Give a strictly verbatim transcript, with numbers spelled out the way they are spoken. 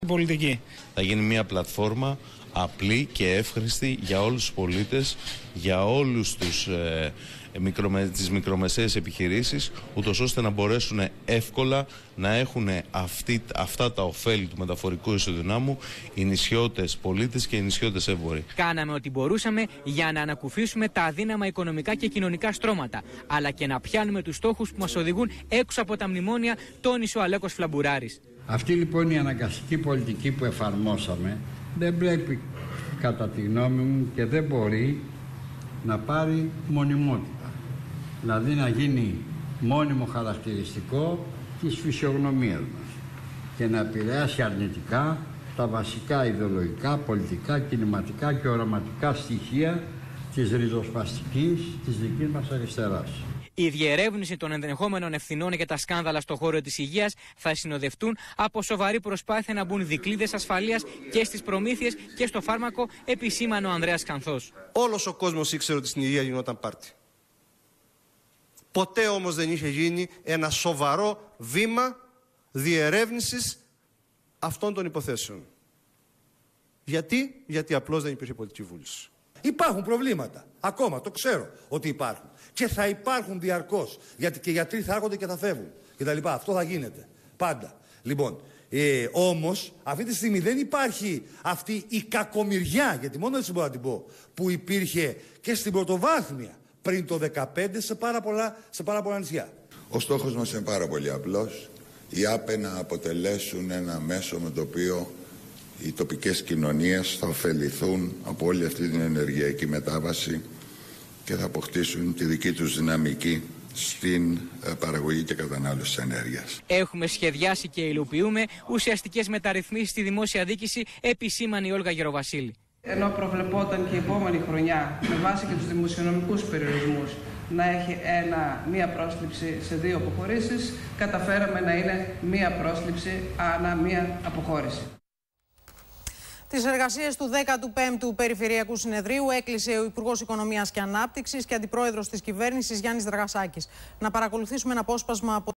Πολιτική. Θα γίνει μια πλατφόρμα απλή και εύχρηστη για όλους τους πολίτες, για όλους τους, ε, μικρομε, τις μικρομεσαίες επιχειρήσεις, ούτως ώστε να μπορέσουν εύκολα να έχουν αυτή, αυτά τα ωφέλη του μεταφορικού ισοδυνάμου οι νησιώτες πολίτες και οι νησιώτες έμποροι. Κάναμε ό,τι μπορούσαμε για να ανακουφίσουμε τα αδύναμα οικονομικά και κοινωνικά στρώματα, αλλά και να πιάνουμε τους στόχους που μας οδηγούν έξω από τα μνημόνια, τόνισε ο Αλέκος Φλαμπουράρης. Αυτή λοιπόν η αναγκαστική πολιτική που εφαρμόσαμε δεν πρέπει, κατά τη γνώμη μου, και δεν μπορεί να πάρει μονιμότητα. Δηλαδή να γίνει μόνιμο χαρακτηριστικό της φυσιογνωμίας μας και να επηρεάσει αρνητικά τα βασικά ιδεολογικά, πολιτικά, κινηματικά και οραματικά στοιχεία της ριζοσπαστικής της δικής μας αριστεράς. Η διερεύνηση των ενδεχόμενων ευθυνών για τα σκάνδαλα στον χώρο της υγείας θα συνοδευτούν από σοβαρή προσπάθεια να μπουν δικλείδες ασφαλείας και στις προμήθειες και στο φάρμακο, επισήμανε ο Ανδρέας Κανθός. Όλος ο κόσμος ήξερε ότι στην υγεία γινόταν πάρτι. Ποτέ όμως δεν είχε γίνει ένα σοβαρό βήμα διερεύνησης αυτών των υποθέσεων. Γιατί? Γιατί απλώς δεν υπήρχε πολιτική βούληση. Υπάρχουν προβλήματα. Ακόμα το ξέρω ότι υπάρχουν. Και θα υπάρχουν διαρκώς. Γιατί και οι γιατροί θα έρχονται και θα φεύγουν. Και τα λοιπά. Αυτό θα γίνεται. Πάντα. Λοιπόν, ε, όμως αυτή τη στιγμή δεν υπάρχει αυτή η κακομοιριά, γιατί μόνο έτσι μπορώ να την πω, που υπήρχε και στην πρωτοβάθμια πριν το δεκαπέντε σε πάρα πολλά, σε πάρα πολλά νησιά. Ο στόχος μας είναι πάρα πολύ απλός. Οι ΆΠΕ να αποτελέσουν ένα μέσο με το οποίο οι τοπικές κοινωνίες θα ωφεληθούν από όλη αυτή την ενεργειακή μετάβαση και θα αποκτήσουν τη δική τους δυναμική στην παραγωγή και κατανάλωση της ενέργειας. Έχουμε σχεδιάσει και υλοποιούμε ουσιαστικές μεταρρυθμίσεις στη δημόσια διοίκηση, επισήμανε η Όλγα Γεροβασίλη. Ενώ προβλεπόταν και η επόμενη χρονιά, με βάση και τους δημοσιονομικούς περιορισμούς, να έχει ένα, μία πρόσληψη σε δύο αποχωρήσεις, καταφέραμε να είναι μία πρόσληψη ανά μία αποχώρηση. Τις εργασίες του δέκατου πέμπτου Περιφερειακού Συνεδρίου έκλεισε ο Υπουργός Οικονομίας και Ανάπτυξης και Αντιπρόεδρος της Κυβέρνησης Γιάννης Δραγασάκης. Να παρακολουθήσουμε ένα απόσπασμα από